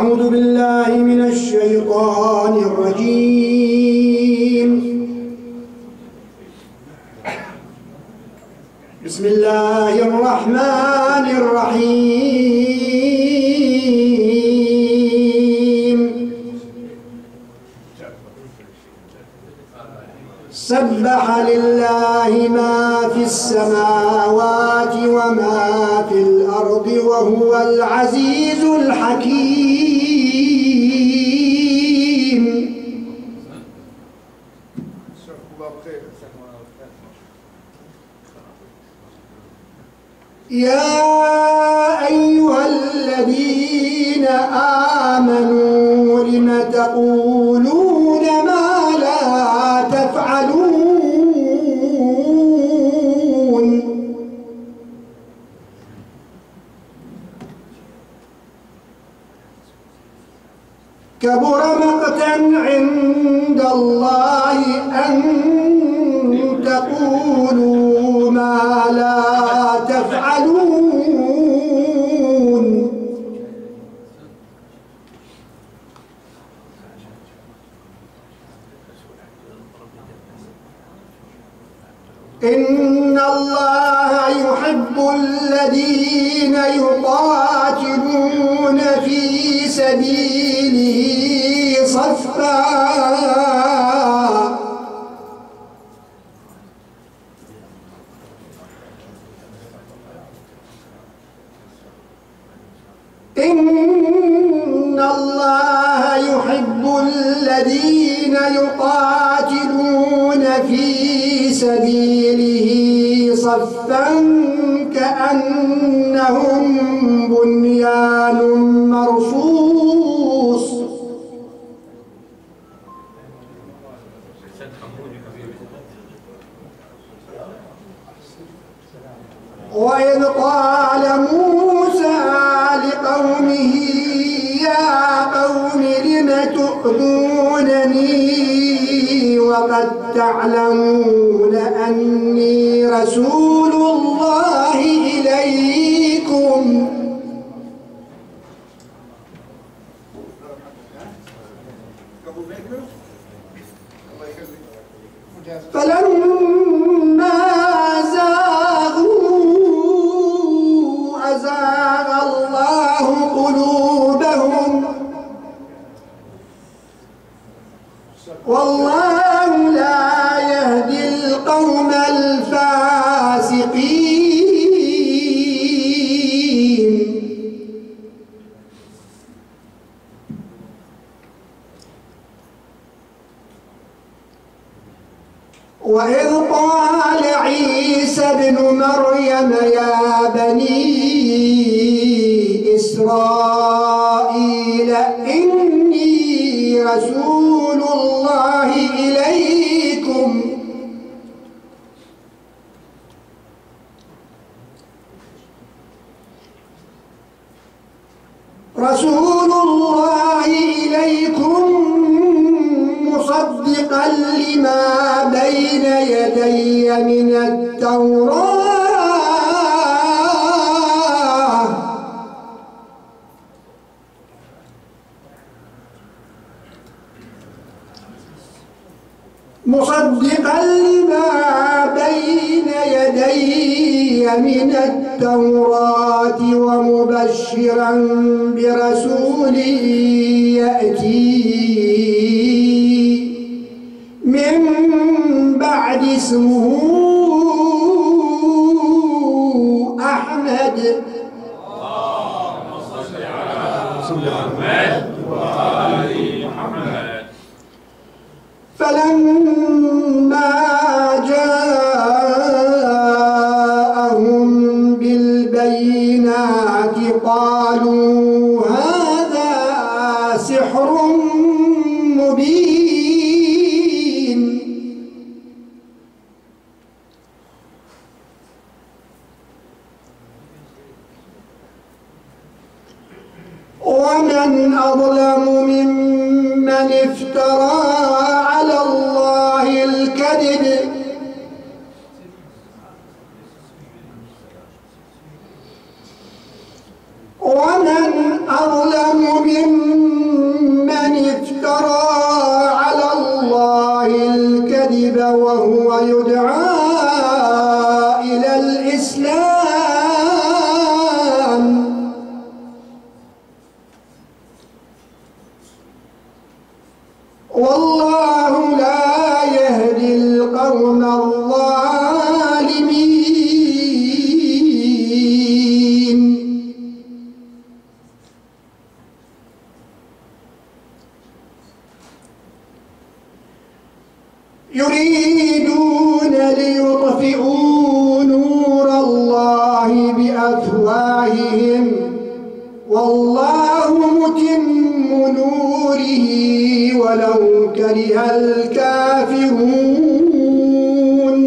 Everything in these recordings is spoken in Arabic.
أعوذ بالله من الشيطان الرجيم. بسم الله الرحمن الرحيم. سبح لله ما في السماوات وما في الأرض وهو العزيز الحكيم. يا أيها الذين آمنوا لم تقولون ما لا تفعلون. كبر مقتا عند الله أن تقولوا ما لا تفعلون. إن الله يحب الذين يقاتلون في سبيله صفا إن الله يحب الذين يقاتلون في سبيله صفا كأنهم بنيان مرصوص. وإذ قال موسى لقومه يا قوم لم تؤذونني وقد تعلمون أني رسول الله إليكم فلما زاغوا أزاغ الله قلوبهم والله لا يهدي القوم الفاسقين. وإذ قال عيسى ابن مريم يا بني إسرائيل إني رسول الله إليكم مصدقا لما بين يدي من التوراة ومبشرا برسول يأتي من بعد اسمه أحمد. اللهم صل على محمد وآل محمد. فلما جاءهم بالبينات قالوا هذا سحر مبين. ومن أظلم ممن افترى على الله الكذب ومن أظلم ممن شعائر الإسلام والله لا يهدي القوم الظالمين. يريدون ليطفئوا نور الله بأفواههم والله متم نوره ولو كره الكافرون.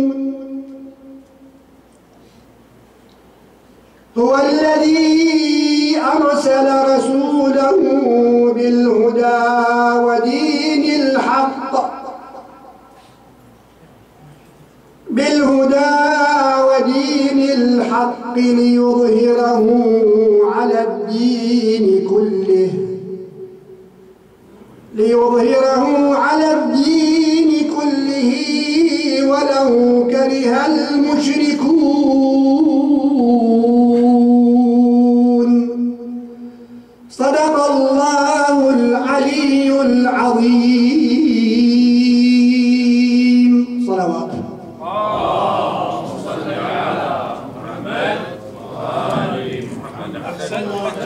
هو الذي أرسل رسوله بالهدى ودين الحق ليظهره على الدين كله ولو كره المشركون. صدق الله العلي العظيم.